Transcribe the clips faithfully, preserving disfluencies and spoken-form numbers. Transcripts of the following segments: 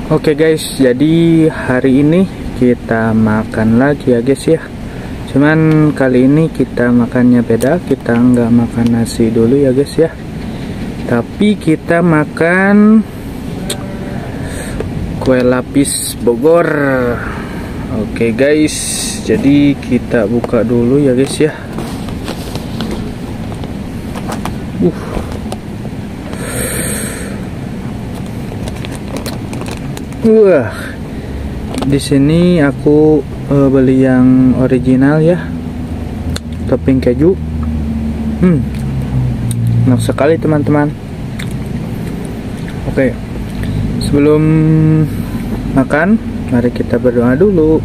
Oke guys, jadi hari ini kita makan lagi ya guys ya. Cuman kali ini kita makannya beda. Kita nggak makan nasi dulu ya guys ya, tapi kita makan kue lapis Bogor. Oke guys, jadi kita buka dulu ya guys ya. Uh. Wah, di sini aku uh, beli yang original ya, topping keju. Hmm, enak sekali teman-teman. Oke, sebelum makan, mari kita berdoa dulu.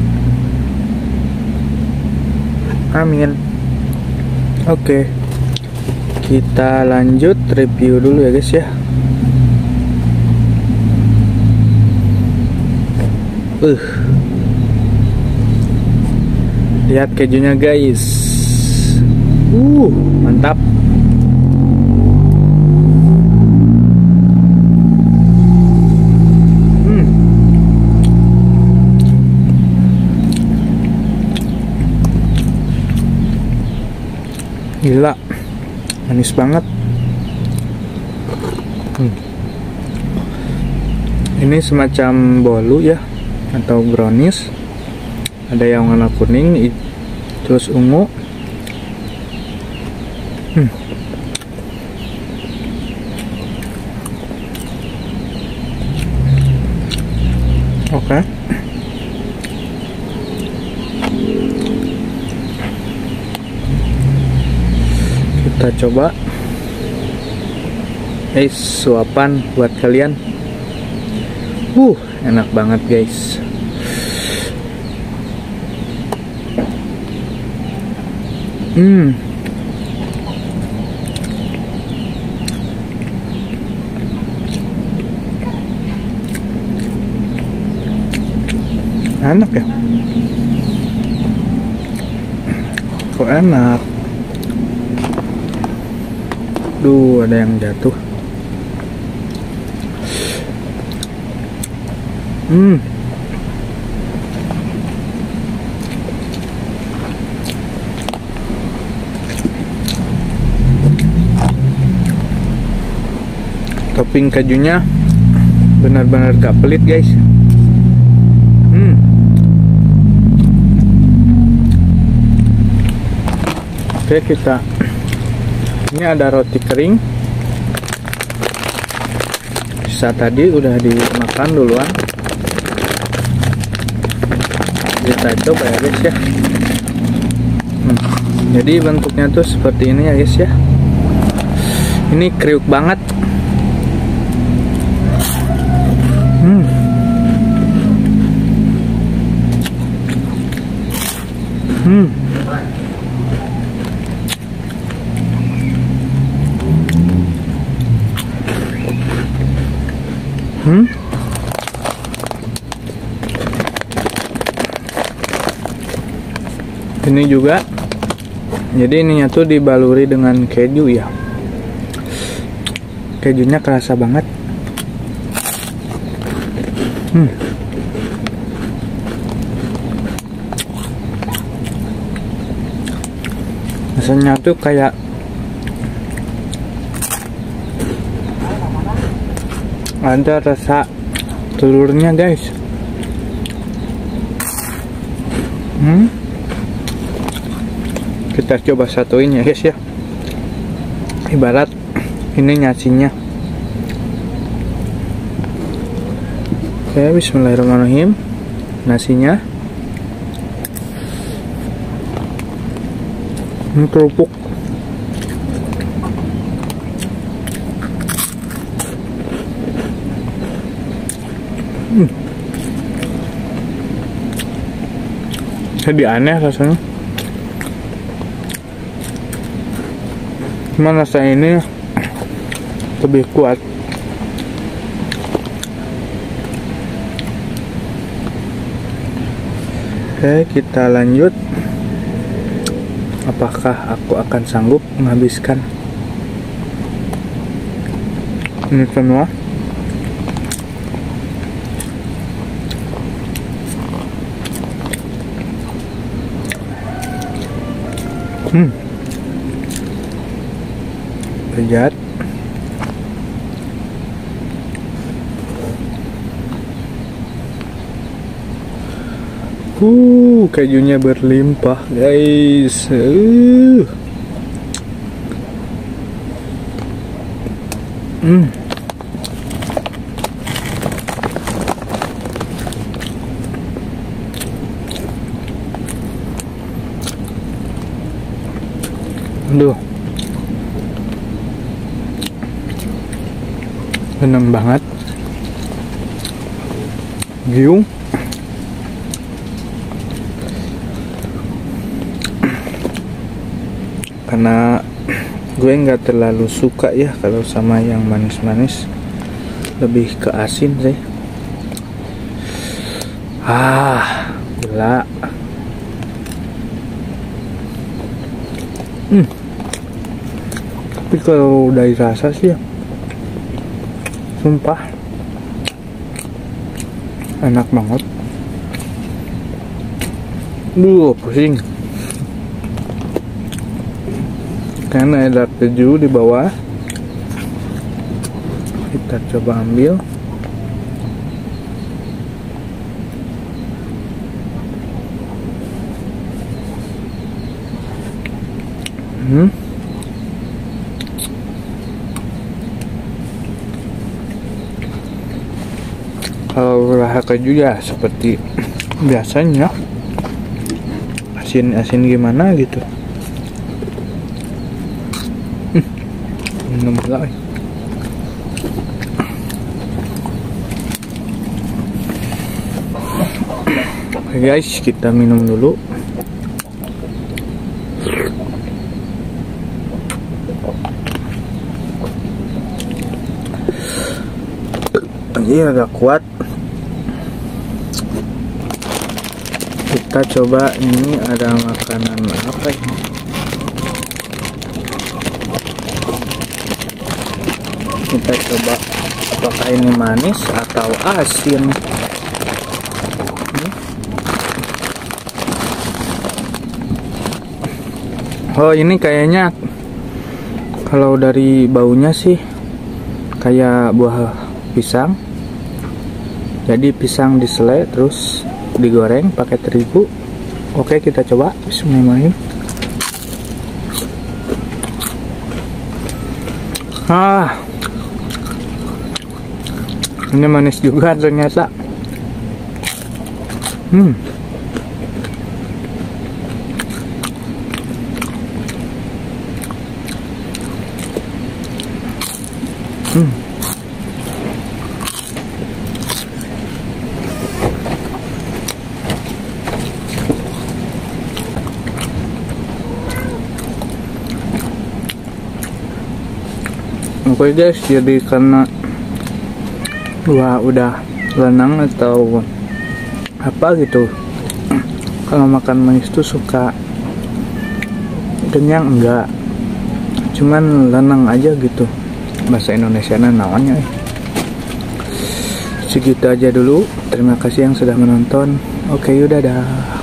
Amin. Oke, kita lanjut review dulu ya guys ya. Uh, lihat kejunya guys. Uh, mantap. Hmm. Gila, manis banget. Hmm. Ini semacam bolu ya, atau brownies. Ada yang warna kuning, terus ungu. Hmm. Oke. Okay. Kita coba. Eh, suapan buat kalian. Uh, enak banget guys. Hmm. Enak ya. Kok enak. Duh, ada yang jatuh. Hmm. Topping kejunya benar-benar gak pelit guys. Hmm. Oke, kita ini ada roti kering. Sisa tadi udah dimakan duluan. Kita coba ya guys ya. Hmm. Jadi bentuknya tuh seperti ini ya guys ya. Ini kriuk banget. Hmm. Hmm. Hmm. Ini juga. Jadi ininya tuh dibaluri dengan keju ya. Kejunya kerasa banget. Hmm. Rasanya tuh kayak ada rasa telurnya guys. Hmm. Kita coba satuin ya guys ya. Ibarat ini nasinya. Oke, bismillahirrahmanirrahim. Nasinya. Ini kerupuk. Hmm. Jadi aneh rasanya. Cuman rasa ini lebih kuat. Oke, kita lanjut. Apakah aku akan sanggup menghabiskan ini semua? Hmm. Lezat. Uh, kejunya berlimpah, guys. Uh. Hmm. Aduh, seneng banget. Giung. Karena gue nggak terlalu suka ya kalau sama yang manis-manis, lebih ke asin sih. Ah, gila. Hmm. Tapi kalau dari rasa sih ya, sumpah enak banget. Duh, pusing. Karena ada keju di bawah. Kita coba ambil. Hmm. Kalau rasa keju ya seperti biasanya, asin-asin gimana gitu. Hmm. Minum lagi. Oke guys, kita minum dulu. Ini agak kuat. Kita coba, ini ada makanan apa ini? Kita coba apakah ini manis atau asin. Hmm? Oh, ini kayaknya kalau dari baunya sih kayak buah pisang. Jadi pisang diselai terus digoreng pakai terigu. Oke, kita coba. Bismillahirrahmanirrahim. Ah, ini manis juga ternyata. Hmm. Hmm. Oke guys, jadi karena gua udah lenang atau apa gitu, kalau makan manis tuh suka kenyang enggak, cuman lenang aja gitu, bahasa Indonesia namanya. Segitu aja dulu, terima kasih yang sudah menonton. Oke, udah dah.